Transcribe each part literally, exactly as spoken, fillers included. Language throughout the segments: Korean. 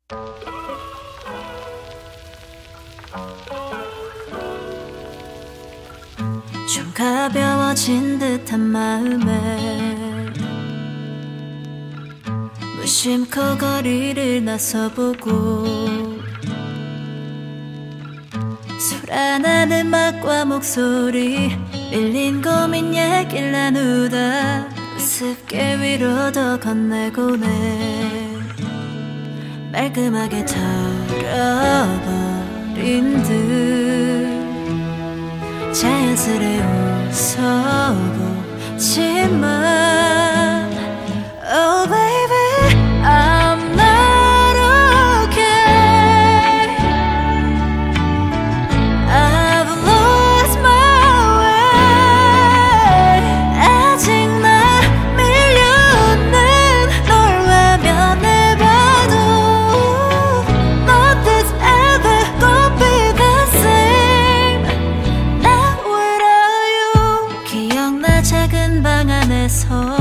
좀 가벼워진 듯한 마음에 무심코 거리를 나서보고 소란한 음악과 목소리 밀린 고민 얘기를 나누다 우습게 위로도 건네고네 말끔하게 털어버린 듯 자연스레 웃어보지만 Oh baby I'm not okay I've lost my way 아직 나 밀려오는 널 외면해봐도 Nothing's ever gonna be the same Not without you 기억나 작은 방 안에서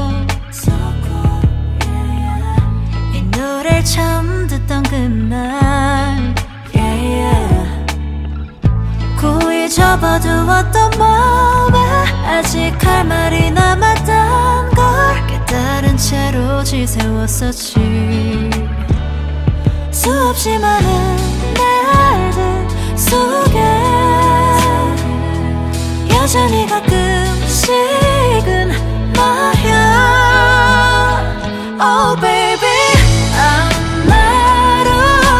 이 노래를 처음 듣던 그날 yeah, yeah. 고이 접어두었던 마음에 아직 할 말이 남았단 걸 깨달은 채로 지새웠었지 수없이 많은 날들 속에 여전히 가끔씩은 너야 Oh baby I'm not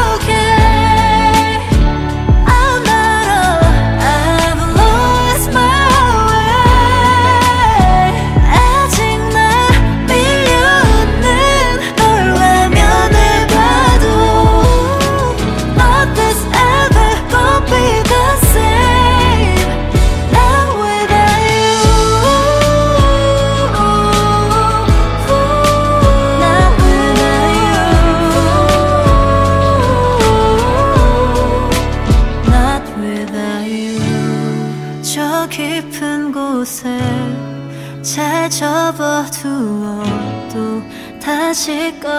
okay I'm not oh I've lost my way 아직 나 밀려오는 널 외면해봐도 Nothing's ever gonna be the same Not without you Not without you Not without you 저 깊은 곳에 잘 접어두어도 다시 꺼